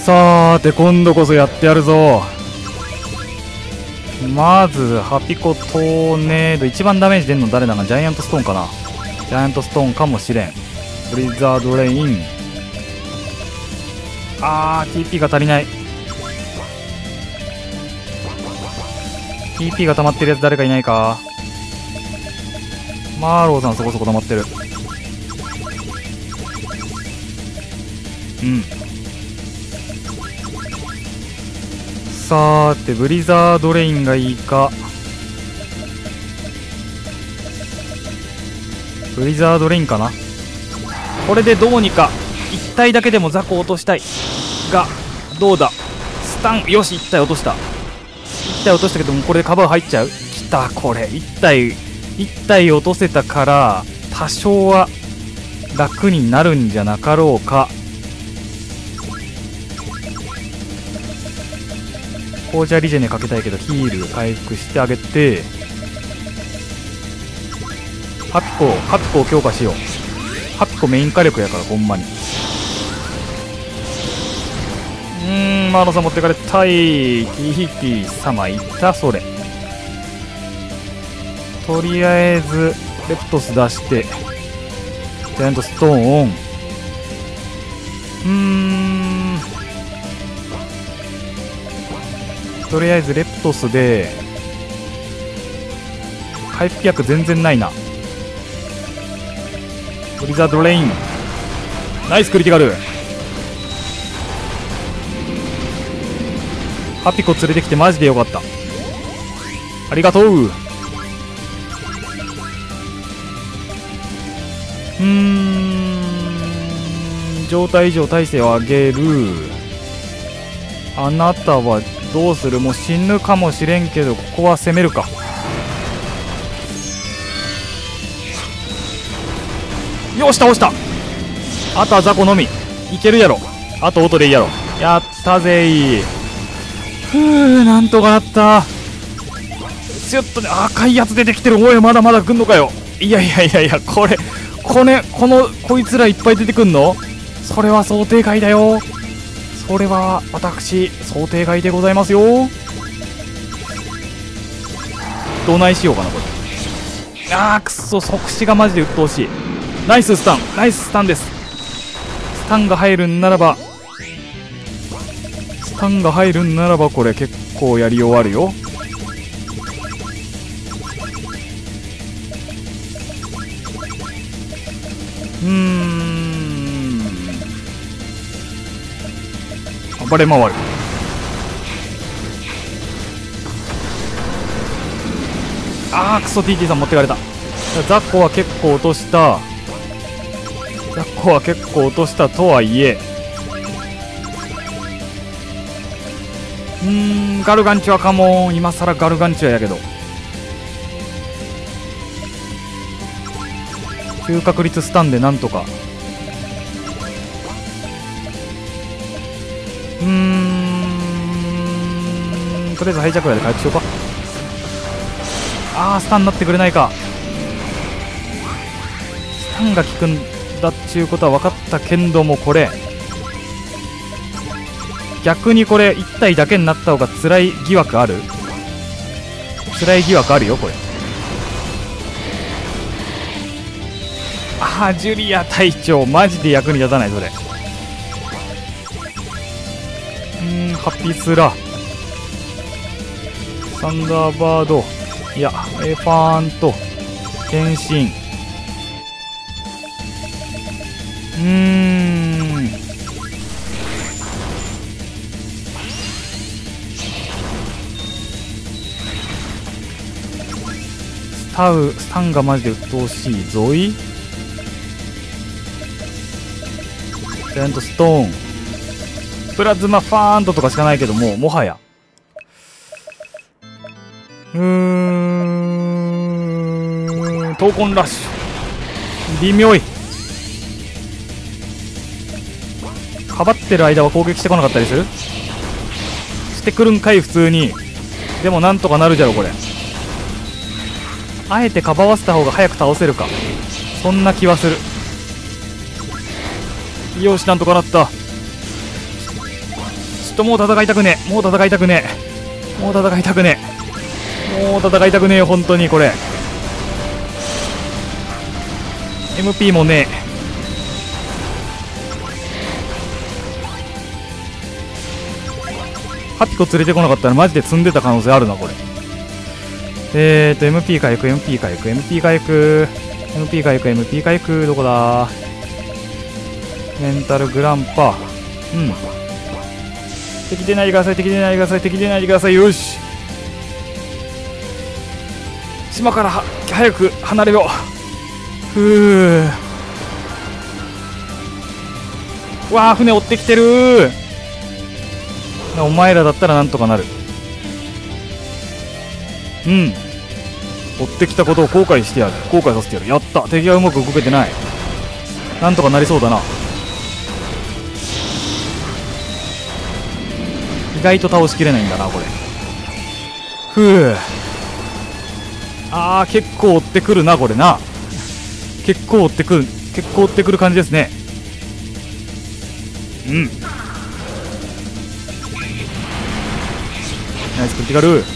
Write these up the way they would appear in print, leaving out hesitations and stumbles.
さーて今度こそやってやるぞ。まずハピコトーネード、一番ダメージ出んの誰だな。ジャイアントストーンかな。ジャイアントストーンかもしれん。ブリザードレイン。TP が足りない。 TP が溜まってるやつ誰かいないか。マーローさんそこそこ溜まってる。さーてブリザードレインがいいか。ブリザードレインかな。これでどうにか1体だけでも雑魚を落としたいが、どうだ。スタン、よし1体落とした。1体落としたけどもこれでカバー入っちゃう。きた。これ1体落とせたから多少は楽になるんじゃなかろうか。紅茶リジェネかけたいけどヒール回復してあげて、ハピコを強化しよう。ハピコメイン火力やからほんまに。マーロさん持ってかれたい。ティーティ様いた。それとりあえずレプトス出してジャイアントストーンオン。とりあえずレプトスで回復薬全然ないな。ブリザードレインナイスクリティカル。ハピコ連れてきてマジでよかった。ありがとう。状態異常耐性を上げる。あなたはどうする。もう死ぬかもしれんけどここは攻めるか。よし倒した。あとは雑魚のみ。いけるやろ。あと音でいいやろ。やったぜー。なんとかなった。ちょっとね、赤いやつ出てきてる。おいまだまだ来んのかよ。いやこいつらいっぱい出てくんの。それは想定外だよ。それは私想定外でございますよ。どないしようかなこれ。くっそ即死がマジで鬱陶しい。ナイススタン、ナイススタンです。スタンが入るんならばこれ結構やり終わるよ。暴れ回る。クソ TT さん持ってかれた。ザッコは結構落としたとはいえ、ガルガンチュアかも。今さらガルガンチュアやけど急確率スタンでなんとか。とりあえずハイジャックで回復しようか。スタンになってくれないか。スタンが効くんだっちゅうことは分かったけんども、これ逆にこれ1体だけになった方が辛い疑惑ある。辛い疑惑あるよこれ。ジュリア隊長マジで役に立たないそれ。ハピスラサンダーバード、いやエファーンと変身。スタンがマジで鬱陶しい。ゾイジャイアントストーンプラズマファーントとかしかないけども、もはや闘魂ラッシュ微妙い。かばってる間は攻撃してこなかったりする。してくるんかい普通に。でもなんとかなるじゃろこれ。あえてかばわせた方が早く倒せるか、そんな気はする。よしなんとかなった。 もう戦いたくねえ。もう戦いたくねえ。もう戦いたくねえ。もう戦いたくねえよ、本当にこれ。MP もねえ。ハピコ連れてこなかったらマジで積んでた可能性あるな、これ。MP 回復、MP 回復、MP 回復、MP 回復、MP 回復、どこだ？メンタルグランパ。うん。敵出ないでください、敵出ないでください、敵出ないでください。よし。島から早く離れろ。ふう。わあ、船追ってきてる。お前らだったらなんとかなる。うん。追ってきたことを後悔してやる。後悔させてやる。やった。敵がうまく動けてない。なんとかなりそうだな。意外と倒しきれないんだな、これ。ふう。あー、結構追ってくるな、これな。結構追ってくる。結構追ってくる感じですね。うん。ナイスクリティカル。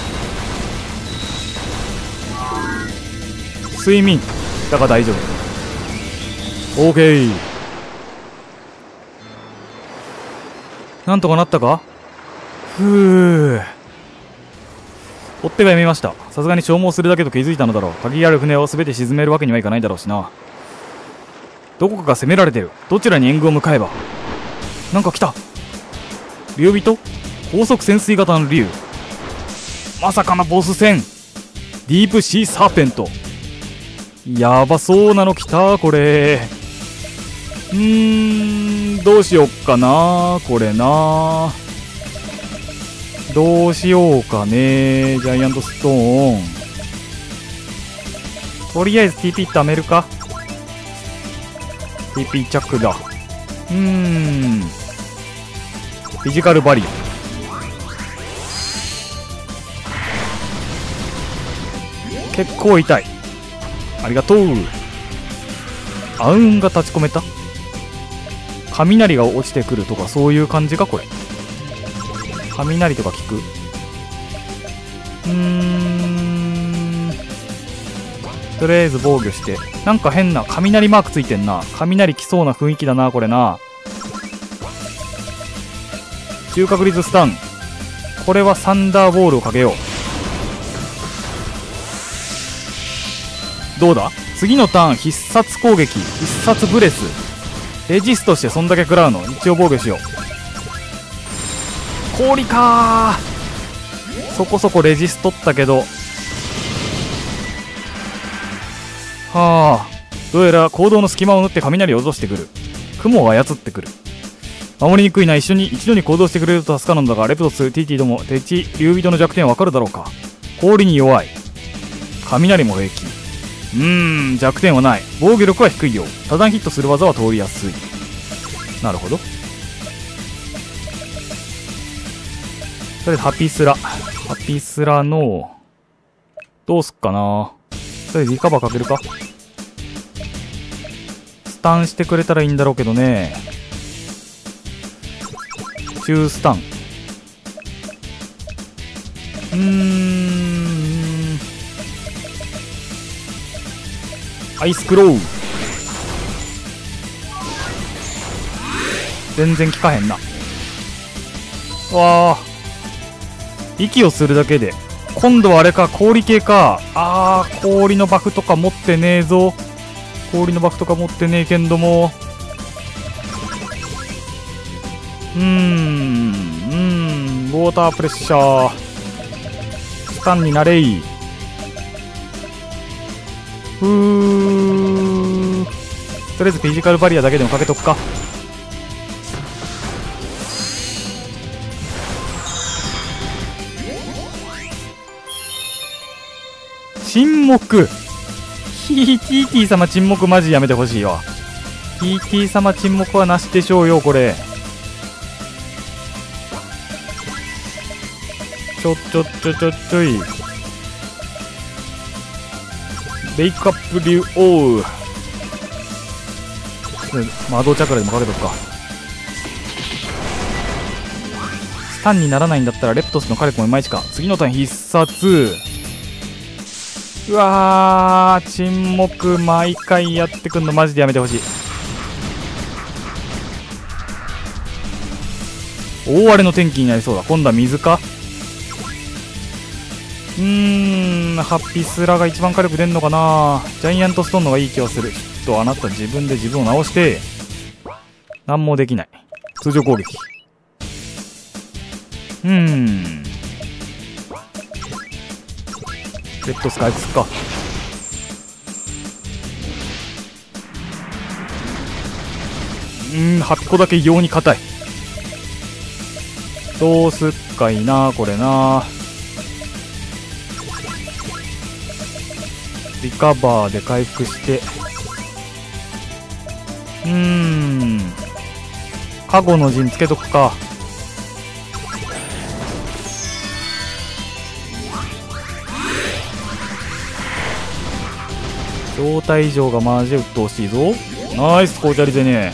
睡眠だから大丈夫。 OK。 なんとかなったか。ふう。追っ手がやめました。さすがに消耗するだけと気づいたのだろう。鍵ある船を全て沈めるわけにはいかないだろうしな。どこかが攻められてる。どちらに援軍を向かえば。なんか来た。竜人、高速潜水型の竜。まさかのボス戦。ディープシーサーペント。やばそうなの来た、これ。どうしよっかな、これな。どうしようかね。ジャイアントストーン。とりあえず TP 貯めるか。TP 着だ。フィジカルバリア。結構痛い。ありがとう。アウンが立ち込めた。雷が落ちてくるとかそういう感じか、これ。雷とか効く。とりあえず防御して。なんか変な雷マークついてんな。雷来そうな雰囲気だな、これな。中確率スタン。これはサンダーボールをかけよう。どうだ。次のターン必殺攻撃、必殺ブレス、レジストしてそんだけ食らうの。一応防御しよう。氷かー。そこそこレジストったけど、はあ、どうやら行動の隙間を縫って雷を落としてくる。雲を操ってくる。守りにくいな。一度に行動してくれると助かるのだが、レプトス、ティティども、敵、竜人の弱点はわかるだろうか。氷に弱い。雷も平気。弱点はない。防御力は低いよ。多段ヒットする技は通りやすい。なるほど。とりあえずハピスラ。ハピスラの、どうすっかな。とりあえずリカバーかけるか。スタンしてくれたらいいんだろうけどね。中スタン。アイスクロー。全然効かへんな。わあ、息をするだけで。今度はあれか、氷系か。氷のバフとか持ってねえぞ。氷のバフとか持ってねえけんども。ウォータープレッシャー。スタンになれい。とりあえずフィジカルバリアだけでもかけとくか。沈黙。ティーティ様沈黙マジやめてほしいわ。ティーティ様沈黙はなしでしょうよ、これ。ちょい。ベイクアップ竜王。魔導チャクラでもかけとくか。 ターンにならないんだったらレプトスの火力もいまいちか。次のターン必殺。うわー、沈黙毎回やってくんのマジでやめてほしい。大荒れの天気になりそうだ。今度は水か。ハッピスラが一番火力出んのかな。ジャイアントストーンのがいい気がする。ちょっとあなた自分で自分を直して何もできない。通常攻撃。レッドスカイプスか。ハピコだけ異様に硬い。どうすっかいなこれな。リカバーで回復して、カゴの陣つけとくか。状態異常がマジで鬱陶しいぞ。ナイスコーチャリゼネ。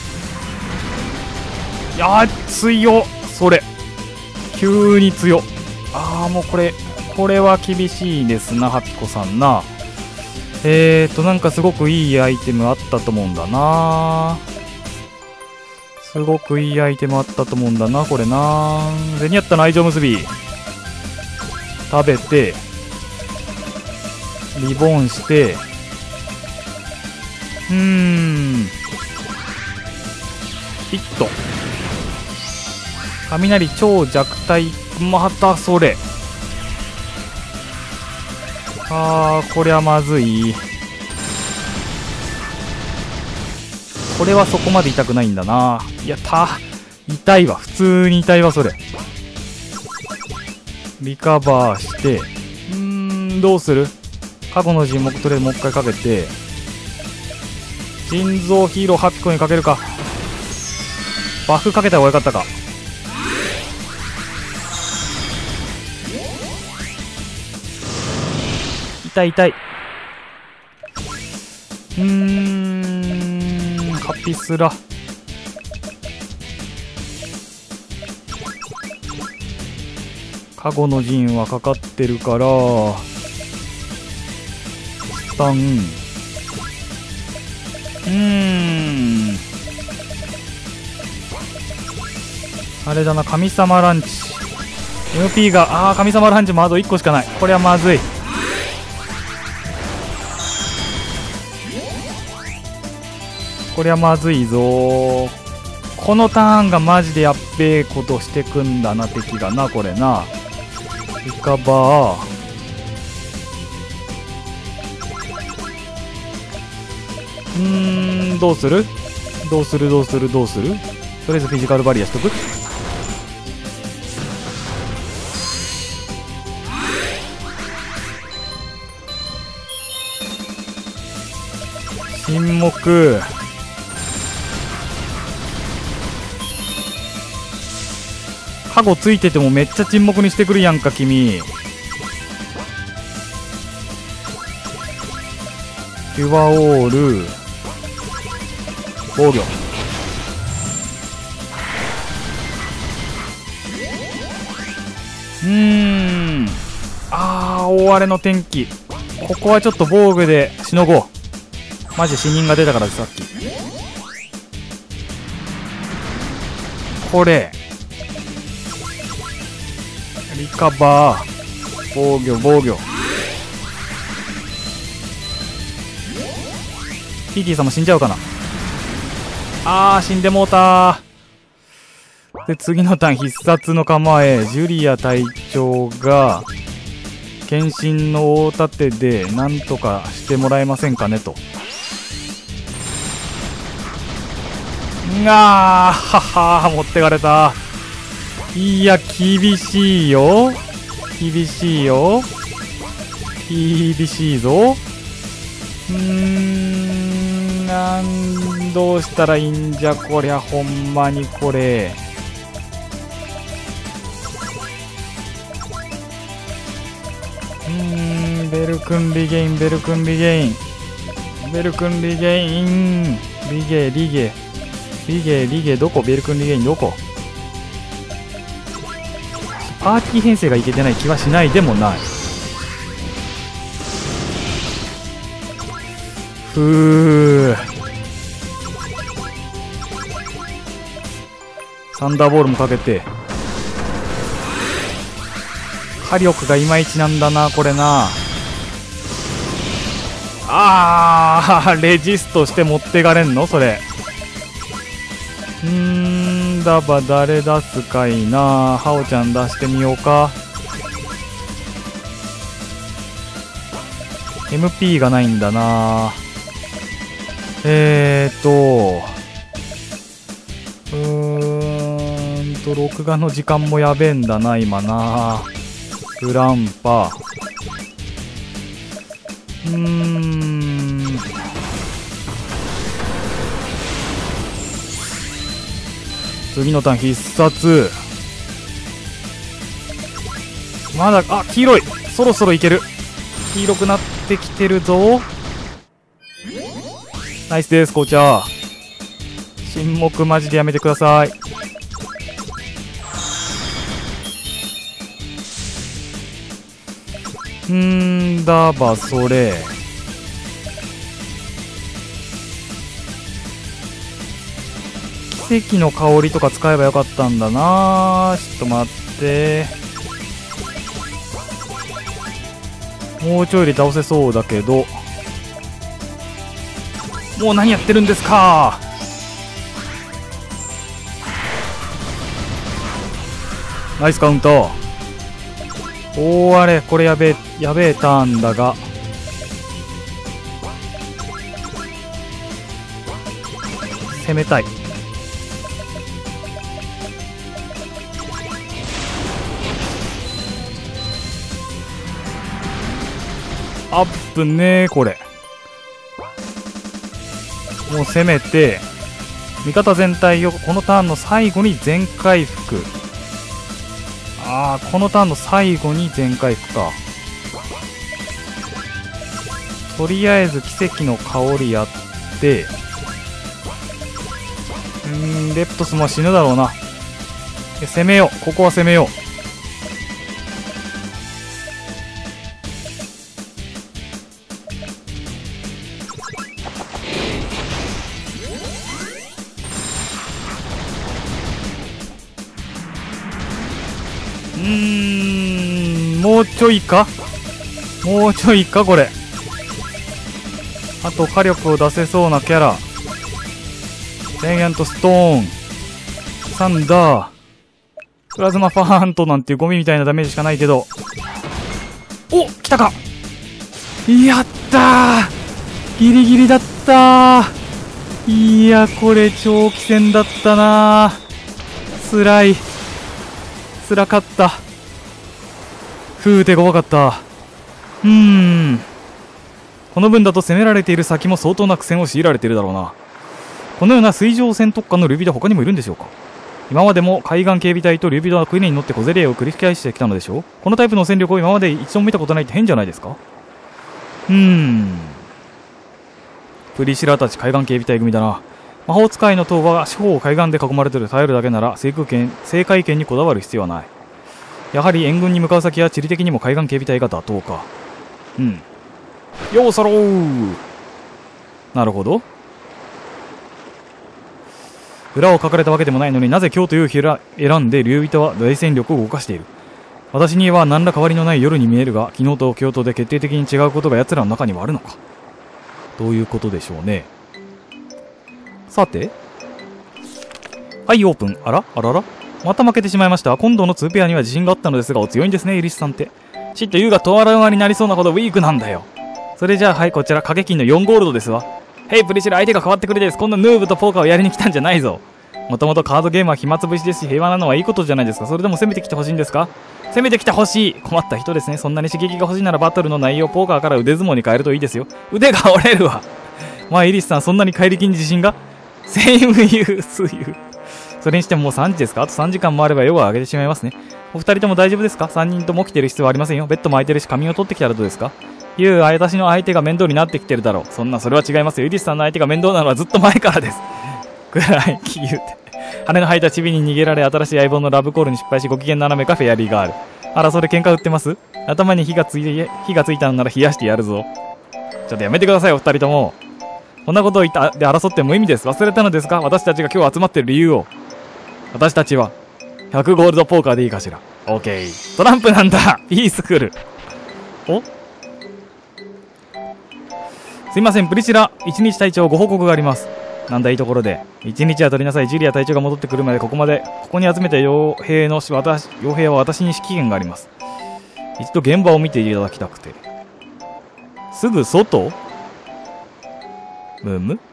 いやー強っ。それ急に強っ。もうこれは厳しいですなハピコさんな。なんかすごくいいアイテムあったと思うんだな。すごくいいアイテムあったと思うんだなこれな。ゼニアッタの愛情結び食べてリボンしてヒット。雷超弱体。またそれ。こりゃまずい。これはそこまで痛くないんだな。痛いわ。普通に痛いわそれ。リカバーしてどうする。過去の陣目とりあえずもう一回かけて心臓ヒーローハピコにかけるか。バフかけた方がよかったか。痛い。カピスラ。カゴの陣はかかってるからスタン。あれだな、神様ランチ MP が神様ランチもあと1個しかない。これはまずい。こりゃまずいぞ。このターンがマジでやっべえことしてくんだな敵がな。これなリカバー。どうするとりあえずフィジカルバリアしとく。沈黙。カゴついててもめっちゃ沈黙にしてくるやんか君。キュアオール防御。大荒れの天気。ここはちょっと防具でしのごう。マジで死人が出たからですさっき。これリカバー防御。ティティさんも死んじゃうかな。死んでもうたー。で次のターン必殺の構え。ジュリア隊長が献身の大盾でなんとかしてもらえませんかねと。持ってかれた。いや厳しいよ。厳しいぞ。どうしたらいいんじゃこりゃ。ほんまにこれベルクンリゲインリゲどこ。ベルクンリゲインどこ。 パーティー編成がいけてない気はしないでもない。サンダーボールもかけて、火力がいまいちなんだなこれな。レジストして持ってかれんのそれ。だば誰出すかいな。ハオちゃん出してみようか。 MP がないんだな。録画の時間もやべえんだな今な。グランパ次のターン必殺。まだ黄色い。そろそろいける。黄色くなってきてるぞ。ナイスです紅茶。沈黙マジでやめてください。だばそれ。奇跡の香りとか使えばよかったんだな。ちょっと待って、もうちょいで倒せそうだけど。もう何やってるんですか。ナイスカウント。あれこれやべえターンだが、攻めたい。アップねーこれ。もう攻めて味方全体をこのターンの最後に全回復。このターンの最後に全回復か。とりあえず奇跡の香りやって、レプトスも死ぬだろうな。攻めよう、ここは攻めよう。もうちょいかこれ。あと火力を出せそうなキャラ。レイアントストーン、サンダー、プラズマファーントなんていうゴミみたいなダメージしかないけど。来たか。やったー、ギリギリだったー。いやこれ長期戦だったなー。辛かった。手が怖かった。この分だと攻められている先も相当な苦戦を強いられているだろうな。このような水上戦特化のルビドは他にもいるんでしょうか。今までも海岸警備隊とルビドは船に乗って小競り合いを繰り返してきたのでしょう。このタイプの戦力を今まで一度も見たことないって変じゃないですか。プリシラたち海岸警備隊組だな。魔法使いの塔は四方を海岸で囲まれている。耐えるだけなら制海権にこだわる必要はない。やはり援軍に向かう先は地理的にも海岸警備隊が妥当か。ようそろー。なるほど。裏をかかれたわけでもないのになぜ今日という日を選んで竜人は大戦力を動かしている。私には何ら変わりのない夜に見えるが、昨日と今日とで決定的に違うことが奴らの中にはあるのか。どういうことでしょうね。さて、はいオープン。あらまた負けてしまいました。今度の2ペアには自信があったのですが、お強いんですねイリスさんって。チッと優がトラウマになりそうなほどウィークなんだよ。それじゃあはいこちら掛け金の4ゴールドですわ。ヘイプリシラ、相手が変わってくれです。今度ヌーブとポーカーをやりに来たんじゃないぞ。もともとカードゲームは暇つぶしですし平和なのはいいことじゃないですか。それでも攻めてきてほしいんですか。攻めてきてほしい。困った人ですね。そんなに刺激が欲しいならバトルの内容をポーカーから腕相撲に変えるといいですよ。腕が折れるわ。まあイリスさんそんなに怪力に自信が。セイムユースユー。それにしてももう3時ですか。あと3時間もあれば夜が明けてしまいますね。お二人とも大丈夫ですか。3人とも起きてる必要はありませんよ。ベッドも空いてるし仮眠を取ってきたらどうですか。私の相手が面倒になってきてるだろう。それは違いますよ。イリスさんの相手が面倒なのはずっと前からです。ぐらい言うて。 羽の生えたチビに逃げられ、新しい相棒のラブコールに失敗し、ご機嫌斜めかフェアリーガール。あら、それ喧嘩売ってます？頭に火がついたのなら冷やしてやるぞ。ちょっとやめてください、お二人とも。こんなことを言ったで争って無意味です。忘れたのですか？私たちが今日集まってる理由を。私たちは100ゴールドポーカーでいいかしら。オーケー。トランプなんだ。ピースクール。お、すいません、プリシラ一日隊長ご報告があります。なんだいいところで。一日は取りなさい。ジュリア隊長が戻ってくるまでここに集めた傭兵は私に指揮権があります。一度現場を見ていただきたくて。すぐ外？むむ？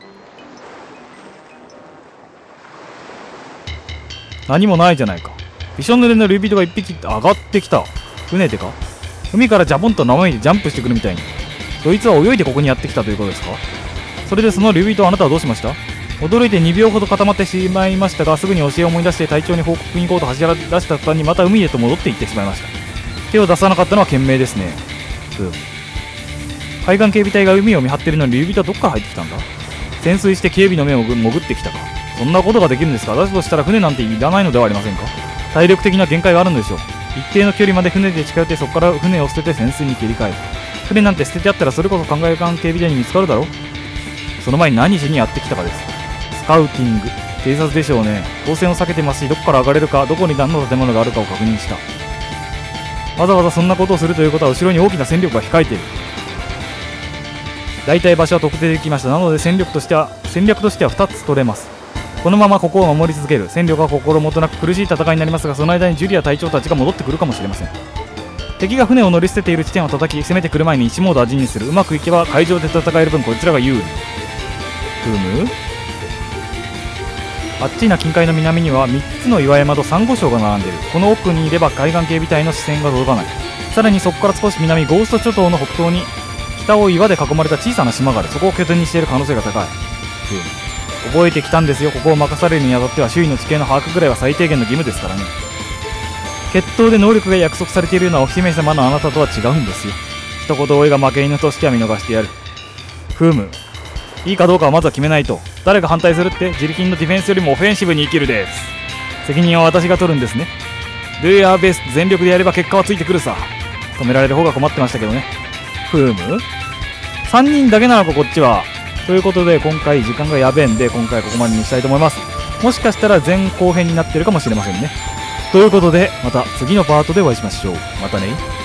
何もないじゃないか。びしょ濡れのルビートが一匹上がってきた。船でか？海からジャボンと生身でジャンプしてくるみたいに。そいつは泳いでここにやってきたということですか？それでそのルビートあなたはどうしました？驚いて2秒ほど固まってしまいましたが、すぐに教えを思い出して隊長に報告に行こうと走り出した途端にまた海へと戻っていってしまいました。手を出さなかったのは賢明ですね。海岸警備隊が海を見張っているのにルビートはどっから入ってきたんだ？潜水して警備の面を潜ってきたか。そんなことができるんですか？だとしたら船なんていらないのではありませんか？体力的な限界があるのでしょう。一定の距離まで船で近寄ってそこから船を捨てて潜水に切り替える。船なんて捨ててあったらそれこそ考え艦警備隊に見つかるだろう。その前に何しにやってきたかです。スカウティング。偵察でしょうね。当選を避けてますし、どこから上がれるか、どこに何の建物があるかを確認した。わざわざそんなことをするということは後ろに大きな戦力が控えている。大体場所は特定できました。なので戦略としては2つ取れます。このままここを守り続ける。戦力は心もとなく苦しい戦いになりますが、その間にジュリア隊長たちが戻ってくるかもしれません。敵が船を乗り捨てている地点を叩き、攻めてくる前に一モード味にする。うまくいけば海上で戦える分こちらが有利。あっちな近海の南には3つの岩山とサンゴ礁が並んでいる。この奥にいれば海岸警備隊の視線が届かない。さらにそこから少し南、ゴースト諸島の北東に北を岩で囲まれた小さな島がある。そこを拠点にしている可能性が高い。覚えてきたんですよ。ここを任されるにあたっては周囲の地形の把握ぐらいは最低限の義務ですからね。決闘で能力が約束されているようなお姫様のあなたとは違うんですよ。一言多いが負け犬としては見逃してやる。いいかどうかはまずは決めないと。誰が反対するって？自力のディフェンスよりもオフェンシブに生きるです。責任は私が取るんですね。ドゥーヤーベース全力でやれば結果はついてくるさ。止められる方が困ってましたけどね。3人だけなのかこっちは。ということで今回時間がやべえんで、今回ここまでにしたいと思います。もしかしたら前後編になってるかもしれませんね。ということでまた次のパートでお会いしましょう。またね。